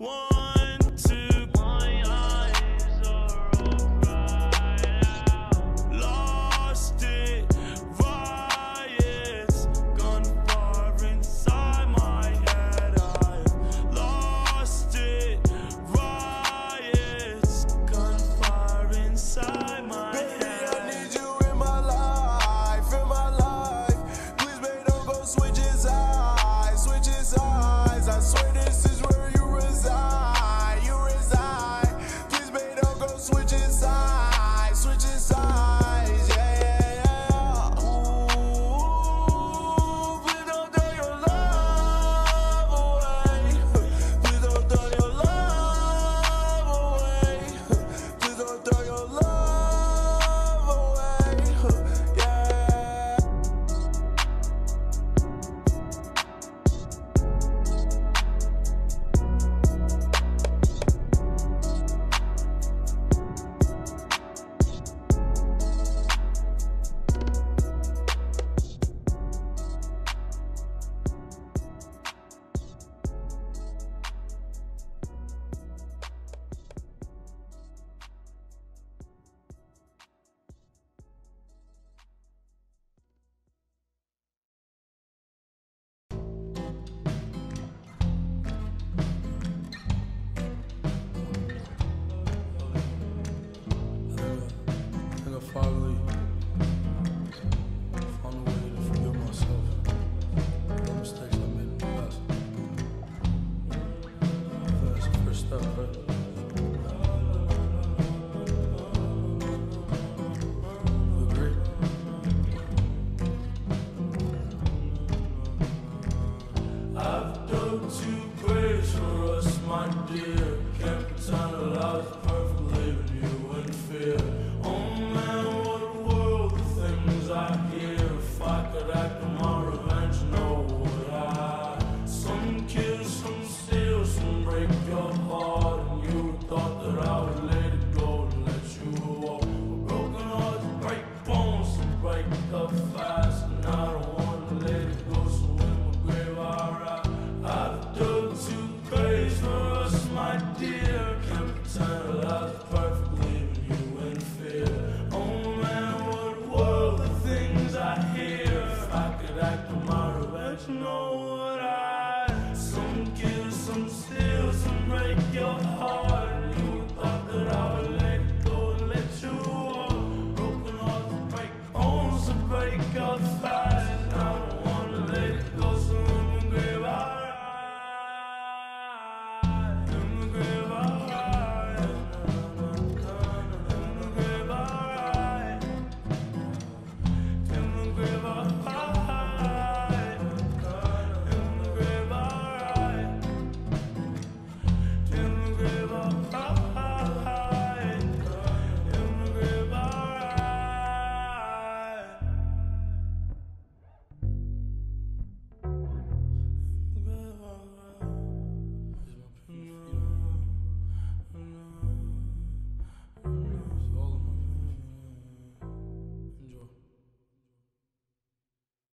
One, two, my eyes are alright now. Lost it, riots, gone far inside my head. I've lost it, riots, gone far inside my head. Baby, I need you in my life, in my life. Please, babe, don't go switching sides, switching sides. I swear this is where you reside, you reside. Please, babe, don't go switching sides, switching sides. Yeah, yeah, yeah. Ooh, please don't throw your love away. Please don't throw your love away. Please don't throw your love away. Yeah. I think I finally found a way to forgive myself for the mistakes I made in the past. I think that's the first step, right? You agree? I've dug too great for us, my dear.